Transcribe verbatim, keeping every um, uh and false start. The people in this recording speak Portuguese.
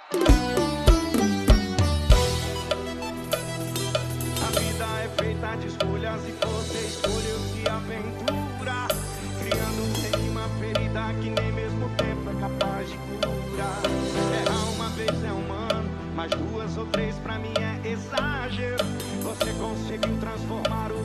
A vida é feita de escolhas e você escolheu se aventurar, criando sem uma ferida que nem mesmo o tempo é capaz de curar. Errar uma vez é humano, mas duas ou três pra mim é exagero. Você conseguiu transformar o